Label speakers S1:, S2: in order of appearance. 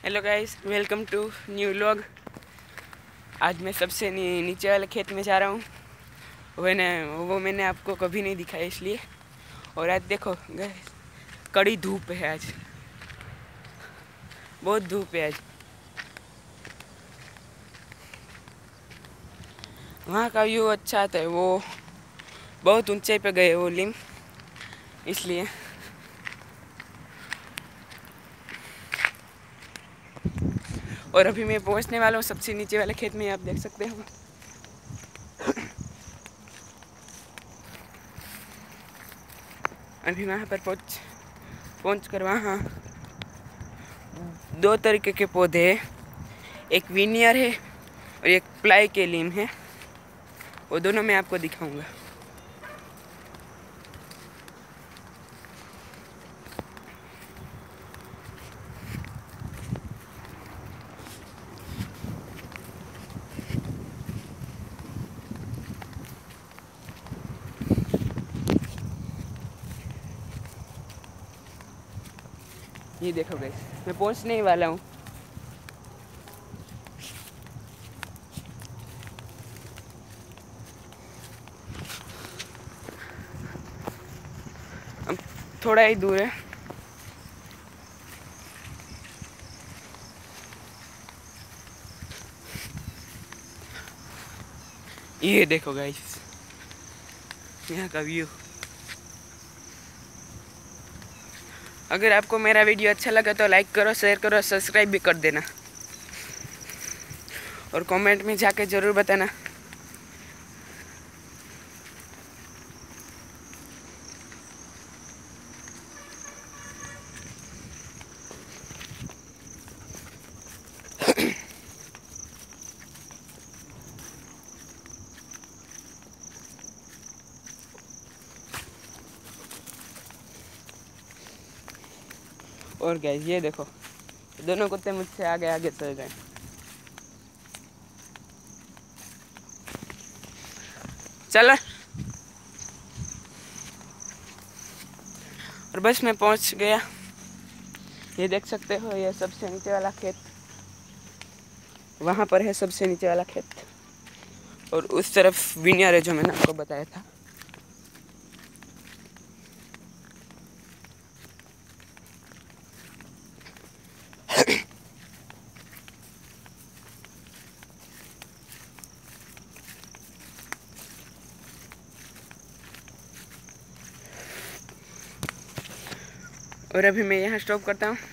S1: Hello guys, welcome to new vlog. आज मैं सबसे नीचे वाले खेत में जा रहा हूँ। वो मैंने आपको कभी नहीं दिखाया इसलिए। और आज देखो गाइस, कड़ी धूप है आज, बहुत धूप है आज। वहाँ का व्यू अच्छा आता है, वो बहुत ऊंचाई पे गए वो लिम, इसलिए। और अभी मैं पहुँचने वाला हूँ सबसे नीचे वाले खेत में, आप देख सकते हो। अभी वहाँ पर पहुँच कर वहाँ दो तरीके के पौधे हैं, एक विनियर है और एक प्लाई के लीम है। वो दोनों मैं आपको दिखाऊंगा। ये देखो गाइस, मैं पहुंचने ही वाला हूँ। अब थोड़ा ही दूर है। ये देखो गाइस, यहाँ का व्यू। अगर आपको मेरा वीडियो अच्छा लगा तो लाइक करो, शेयर करो, सब्सक्राइब भी कर देना। और कमेंट में जाके ज़रूर बताना। और गाइस ये देखो, दोनों कुत्ते मुझसे आगे आगे चल रहे हैं। चलो, और बस मैं पहुंच गया। ये देख सकते हो, ये सबसे नीचे वाला खेत वहाँ पर है, सबसे नीचे वाला खेत। और उस तरफ विनियर है जो मैंने आपको बताया था। और अभी मैं यहाँ स्टॉप करता हूँ।